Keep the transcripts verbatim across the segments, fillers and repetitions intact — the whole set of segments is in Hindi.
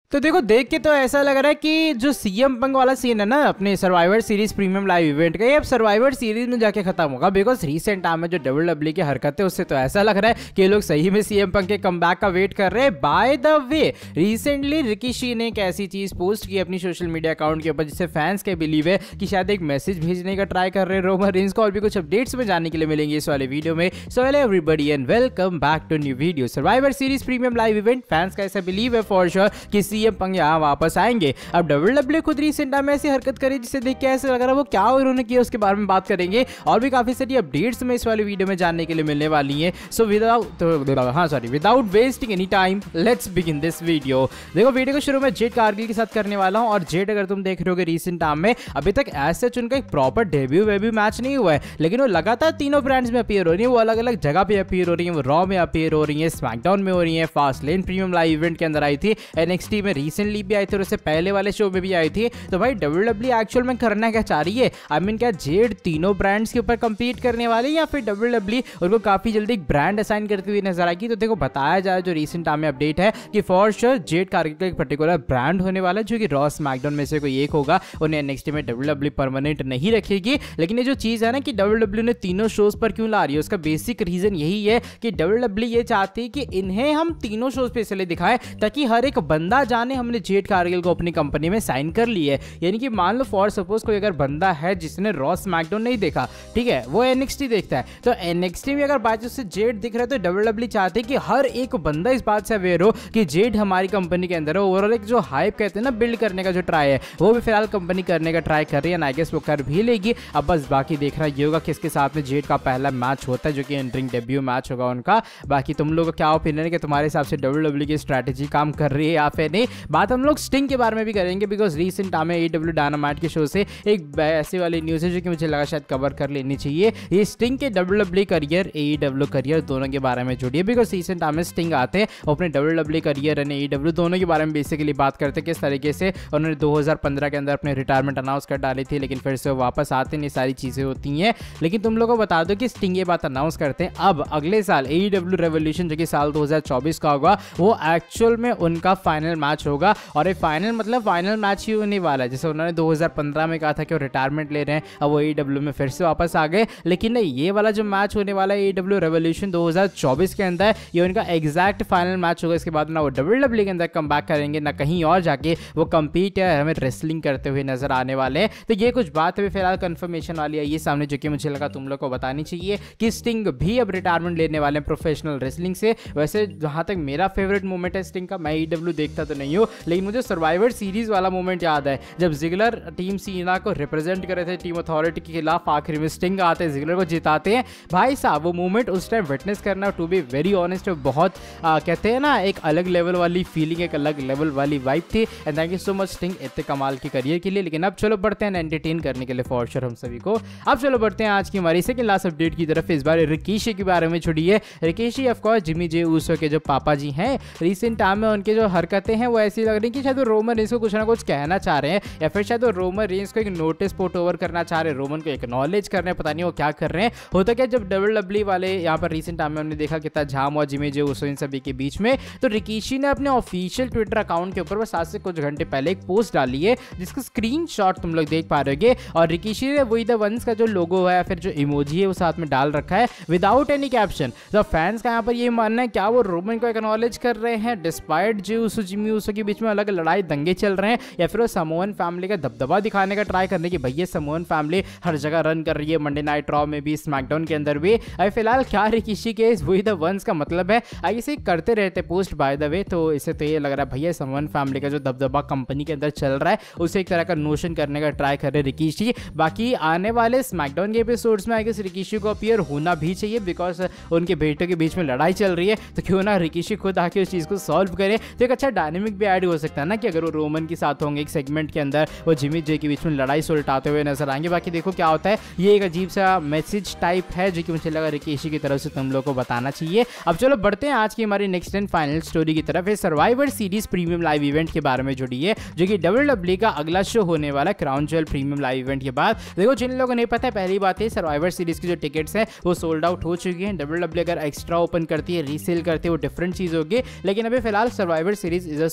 तो देखो, देख के तो ऐसा लग रहा है कि जो सीएम पंग वाला सीन है ना अपने Survivor Series premium live event का, ये अब सर्वाइवर सीरीज में जाके खत्म होगा। बिकॉज रिसेंट टाइम में जो डब्ल्यूडब्ल्यूई की हरकत है उससे तो ऐसा लग रहा है कि लोग सही में सीएम पंग के कमबैक का वेट कर रहे हैं। By the way, recently Rikishi ने एक ऐसी चीज पोस्ट की अपनी सोशल मीडिया अकाउंट के ऊपर जिससे फैंस के बिलीव है कि शायद एक मैसेज भेजने का ट्राई कर रहे हैं रोमन रेंज को। और भी कुछ अपडेट्स में जानने के लिए मिलेंगे इस वाले वीडियो में। So hello everybody and welcome back to new video. Survivor Series premium live event, fans का ऐसा बिलीव है फॉर श्योर कि सीएम पंग यहाँ वापस आएंगे। अब डब्ल्यूडब्ल्यूई खुद रिसेंट टाइम में ऐसी हरकत करी जिसे देख के ऐसा लग रहा है वो क्या उन्होंने किया उसके बारे में बात करेंगे। और भी काफी सारी अपडेट्स में इस वाले वीडियो में जानने के लिए मिलने वाली हैं। सो विदाउट हाँ sorry without wasting any time let's begin this video. देखो, वीडियो को शुरू में जेड कारगिल के साथ करने वाला हूं। और जेड अगर तुम देख रहे हो रिसेंट टाइम में अभी तक ऐसे उनका एक प्रॉपर डेब्यू वेब्यू मैच नहीं हुआ है, लेकिन वो लगातार तीनों ब्रांड्स में अपीयर हो रही है। वो अलग अलग जगह पे अपीयर हो रही है। वो रॉ में अपीयर हो रही है, स्मैकडाउन में हो रही है, Fast Lane premium live event के अंदर आई थी, एनएक्सटी में रिसेंटली भी आई थी और उससे पहले वाले शो में भी आई थी। तो भाई डब्ल्यूडब्ल्यूई एक्चुअल में करना क्या चाह रही है? आई मीन क्या जेड तीनों ब्रांड्स के ऊपर कंपीट करने वाली है या फिर डब्ल्यूडब्ल्यूई उनको काफी जल्दी एक ब्रांड असाइन करती हुई नजर आएगी? तो देखो, बताया जाए जो रिसेंट टाइम में अपडेट है कि फॉर श्योर जेड कारगिल का एक पर्टिकुलर ब्रांड होने वाला है जो कि रॉ स्मैकडाउन में से कोई एक होगा। उन्हें एनएक्सटी में डब्ल्यूडब्ल्यूई परमानेंट नहीं रखेगी। लेकिन ये जो चीज है ना कि डब्ल्यूडब्ल्यूई ने तीनों शोज पर क्यों ला रही है, उसका बेसिक रीजन यही है कि डब्ल्यूडब्ल्यूई ये चाहती है कि इन्हें हम तीनों शोज पे इसलिए दिखाएं ताकि हर एक बंदा जाने हमने जेड कारगिल को अपनी कंपनी में साइन कर ली है। यानी कि मान लो फॉर सपोज कोई अगर बंदा है जिसने रॉ स्मैकडाउन नहीं देखा, ठीक है, वो एनएक्सटी देखता है, तो एनएक्सटी में अगर बात से जेड दिख रहा है तो डब्ल्यूडब्ल्यूई चाहते हैं कि हर एक बंदा इस बात से अवेयर हो कि जेड हमारी कंपनी के अंदर है। ओवरऑल एक जो हाइप कहते हैं ना बिल्ड करने का जो ट्राई है वो भी फिलहाल कंपनी करने का ट्राई कर रही है। आई गेस वो कर भी लेगी। अब बस बाकी देखना ये होगा किसके साथ में जेड का पहला मैच होता है जो कि एंट्रिंग डेब्यू मैच होगा उनका। बाकी तुम लोगों का क्या ओपिनियन है कि तुम्हारे हिसाब से डब्ल्यूडब्ल्यूई की स्ट्रैटेजी काम कर रही है या फिर नहीं? बात हम लोग स्टिंग के बारे में भी करेंगे बिकॉज रिसेंट टाइम में एडब्ल्यू डायनामाइट के शो से एक ऐसी वाली न्यूज़ है जो कि मुझे लगा शायद कवर कर लेनी चाहिए। ये स्टिंग के डब्ल्यूडब्ल्यूई करियर, एईडब्ल्यू करियर दोनों के बारे में जुड़ी है बिकॉज रिसेंट टाइम में स्टिंग आते हैं अपने डब्ल्यूडब्ल्यूई करियर और एईडब्ल्यू दोनों के बारे में बेसिकली बात करते हैं किस तरीके से उन्होंने दो हज़ार पंद्रह के अंदर अपने रिटायरमेंट अनाउंस कर डाली थी, लेकिन फिर से वापस आते हैं, ये सारी चीज़ें होती हैं। लेकिन तुम लोगों को बता दो कि स्टिंग ये बात अनाउंस करते हैं अब अगले साल एईडब्ल्यू रेवोल्यूशन जो कि साल दो हज़ार चौबीस का होगा वो एक्चुअल में उनका फाइनल मैच होगा। और ये फाइनल मतलब फाइनल मैच ही होने वाला है। जैसे उन्होंने दो हज़ार पंद्रह में कहा था कि वो रिटायरमेंट ले रहे हैं, अब वो एईडब्ल्यू में फिर से वापस आ गए। लेकिन नहीं, ये वाला जो मैच होने वाला है एईडब्ल्यू रेवोल्यूशन दो हज़ार चौबीस के अंदर, ये उनका एग्जैक्ट फाइनल मैच होगा। इसके बाद ना वो डब्ल्यूडब्ल्यूई के अंदर कमबैक करेंगे ना कहीं और जाके वो कंपीट या हमें रेसलिंग करते हुए नजर आने वाले हैं। तो ये कुछ बात है फिलहाल कंफर्मेशन वाली है ये सामने, जो कि मुझे लगा तुम लोग को बतानी चाहिए कि स्टिंग भी अब रिटायरमेंट लेने वाले हैं प्रोफेशनल रेसलिंग से। वैसे जहां तक मेरा फेवरेट मोमेंट है स्टिंग का, मैं ईडब्ल्यू देखता तो नहीं हूँ लेकिन मुझे सर्वाइवर सीरीज वाला मोमेंट याद है जब जिगलर टीम सीना को रिप्रेजेंट कर रहे थे टीम अथॉरिटी के खिलाफ, आखिर में स्टिंग आते हैं जिगलर को जिताते हैं। भाई साहब वो मोमेंट उस टाइम विटनेस करना टू बी वेरी ऑनेस्ट बहुत आ, कहते हैं ना एक अलग लेवल वाली फीलिंग, एक अलग लेवल वाली वाइब थी। And thank you so much Sting इतने कमाल की करियर के लिए। लेकिन अब चलो बढ़ते हैं एंटरटेन करने के लिए फॉर श्योर हम सभी को। अब चलो बढ़ते हैं आज की हमारी सेकंड लास्ट अपडेट की तरफ। इस बार रिकीशी के बारे में छुड़ी है। Rikishi of course Jimmy Jey Uso के जो पापा जी हैं, रिसेंट टाइम में उनके जो हरकतें हैं वो ऐसी लग रही कि शायद वो रोमन रेंस को कुछ ना कुछ कहना चाह रहे हैं या फिर शायद वो रोमन रेंस को एक नोटिस पोर्ट ओवर करना चाह रहे हैं, रोमन को एक्नॉलेज कर रहे हैं, पता नहीं वो क्या कर रहे हैं। होता क्या जब डब्ल्यूडब्ल्यूई वाले यहाँ पर रिसेंट टाइम में हमने देखा कितना झाम और जिमी जे ऊसो इन सभी के बीच में, तो रिकीशी ने अपने ऑफिशियल ट्विटर अकाउंट के ऊपर बस आज से कुछ घंटे पहले एक पोस्ट डाली है जिसका स्क्रीनशॉट तुम लोग देख पा रहे होगे। और रिकीशी ने वही द वंस का जो लोगो है या फिर जो इमोजी है वो साथ में डाल रखा है विदाउट एनी कैप्शन। तो फैंस का यहाँ पर ये मानना है क्या वो रोमन को एक्नॉलेज कर रहे हैं despite Jey Uso Jimmy Uso के बीच में अलग लड़ाई दंगे चल रहे हैं, या फिर वो समोअन फैमिली का दबदबा दिखाने का ट्राई करने की भैया समोअन फैमिली हर जगह रन कर रही है, मंडे नाइट रॉ में भी, स्मैकडाउन के अंदर भी। अभी फिलहाल क्या रिकीशी के इस वही द वंस का मतलब है? आई इसे करते रहते पोस्ट बाय द वे, तो इससे तो ये लग रहा है भैया समोअन फैमिली का जो दबदबा कंपनी के अंदर चल रहा है उसे एक तरह का नोशन करने का ट्राई कर रहे रिकीशी। बाकी आने वाले स्मैकडाउन के एपिसोड्स में आई गेस रिकीशी को अपीयर होना भी चाहिए बिकॉज उनके बेटों के बीच में लड़ाई चल रही है, तो क्यों ना रिकीशी खुद आके उस चीज़ को सॉल्व करे। तो एक अच्छा डायनेमिक भी ऐड हो सकता है ना कि अगर वो रोमन के साथ होंगे एक सेगमेंट के अंदर, वो जिमी जे के बीच में लड़ाई सुलटाते हुए नजर आएंगे। बाकी देखो क्या होता है, ये एक अजीब सा मैसेज टाइप है जो कि मुझे लगा रिकीशी की तरफ से तुम लोग को बताना चाहिए। अब चलो बढ़ते हैं आज की हमारी नेक्स्ट एंड फाइनल स्टोरी की तरफ। Survivor Series premium live event के बारे में जुड़ी है जो कि डब्ल्यूडब्ल्यूई का अगला शो होने वाला crown jewel premium live event के बाद। देखो जिन लोगों को नहीं पता है, पहली बात है सर्वाइवर सीरीज की जो टिकट्स हैं वो सोल्ड आउट हो चुकी हैं। डब्ल्यूडब्ल्यूई अगर एक्स्ट्रा ओपन करती है, रीसेल करती है, वो डिफरेंट चीज होगी, लेकिन अभी फिलहाल survivor series is a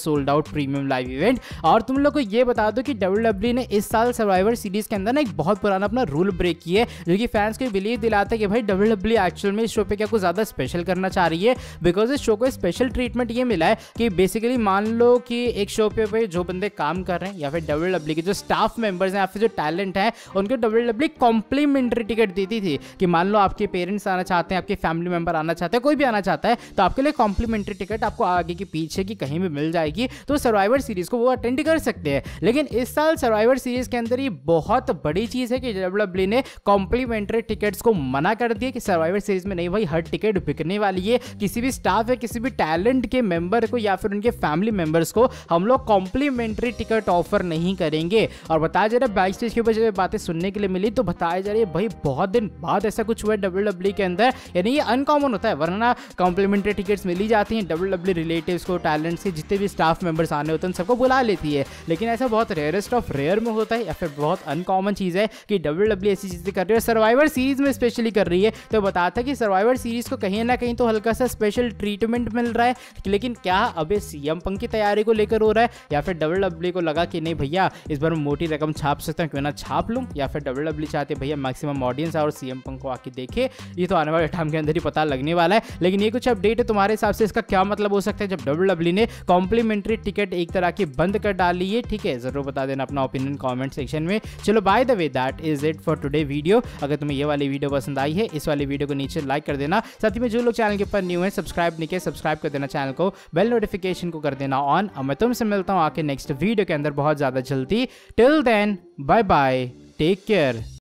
sold out premium live event. और तुम लोग को ये बता दो कि डब्ल्यू डब्ल्यू ई ने इस साल सर्वाइवर सीरीज के अंदर ना एक बहुत पुराना अपना रूल ब्रेक किया है, जो कि फैंस को बिलीव दिलाता है कि भाई डब्ल्यू डब्ल्यू ई एक्चुअल में इस शो पे क्या कुछ ज्यादा स्पेशल करना चाह रही है। बिकॉज इस शो को स्पेशल ट्रीटमेंट ये मिला है कि बेसिकली मान लो कि एक शो पे भाई जो बंदे काम कर रहे हैं या फिर डब्ल्यू डब्ल्यू ई के जो स्टाफ मेंबर्स हैं या फिर जो टैलेंट है उनको W W E complimentary ticket देती थी कि मान लो आपके पेरेंट्स आना चाहते हैं, आपके फैमिली मेंबर आना चाहते हैं, कोई भी आना चाहता है तो आपके लिए कॉम्प्लीमेंट्री टिकट आपको आगे की पीछे की कहीं भी मिल जाएगी, तो सर्वाइवर सीरीज को वो अटेंड कर सकते हैं। लेकिन इस साल सर्वाइवर सीरीज के अंदर ये बहुत बड़ी चीज है कि डब्ल्यू डब्ल्यू ई ने कॉम्प्लीमेंट्री टिकट्स को मना कर दिया कि सर्वाइवर सीरीज में नहीं भाई हर टिकट बिकने वाली है, किसी भी स्टाफ या किसी भी टैलेंट के मेंबर को या फिर उनके फैमिली मेंबर्स को हम लोग कॉम्प्लीमेंट्री टिकट ऑफर नहीं करेंगे। और बताया जा रहा है बैक स्टेज के ऊपर जब बातें सुनने के लिए मिली तो बताया जा रही है भाई बहुत दिन बाद ऐसा कुछ हुआ है डब्ल्यू डब्ल्यू ई के अंदर, यानी ये अनकॉमन होता है, वरना कॉम्प्लीमेंट्री टिकट्स मिली जाती हैं डब्ल्यू डब्ल्यू रिलेटिव्स को, टैलेंट्स के जितने भी स्टाफ मेंबर्स आने होते हैं उन सबको बुला लेती है। लेकिन ऐसा बहुत रेयरेस्ट ऑफ रेयर में होता है या फिर बहुत अनकॉमन चीज़ है कि डब्ल्यू डब्ल्यू ऐसी चीज़ें कर रही है, सर्वाइवर सीरीज में स्पेशली कर रही है। तो बताता कि सर्वाइवर सीरीज को कहीं ना कहीं तो हल्का सा स्पेशल ट्रीटमेंट मिल रहा है, लेकिन क्या अबे सीएम पंक की तैयारी को लेकर हो रहा है या फिर डब्ल्यू डब्ल्यू को लगा कि नहीं भैया इस बार मोटी रकम छाप सकता हूँ, क्यों ना छाप लूँ, या फिर डब्ल्यू डब्ल्यू चाहते भैया मैक्सिमम ऑडियंस और सीएम पंक को आके देखे। ये तो आने वाले टाइम के अंदर ही पता लगने वाला है। लेकिन ये कुछ अपडेट है, तुम्हारे हिसाब से इसका क्या मतलब हो सकता है जब डब्ल्यू डब्ल्यू ने कॉम्प्लीमेंट्री टिकट एक तरह की बंद कर डाली है? ठीक है, जरूर बता देना अपना ओपिनियन कमेंट सेक्शन में। चलो by the way that is it for today video. अगर तुम्हें ये वाली वीडियो पसंद आई है इस वाली वीडियो को नीचे लाइक कर देना, साथ ही में जो लोग चैनल के ऊपर न्यू है सब्सक्राइब नहीं किया सब्सक्राइब कर देना चैनल को, बेल नोटिफिकेशन को कर देना ऑन। और मैं तुमसे मिलता हूँ आके नेक्स्ट वीडियो के अंदर बहुत ज्यादा जल्दी। Till then bye bye, take care.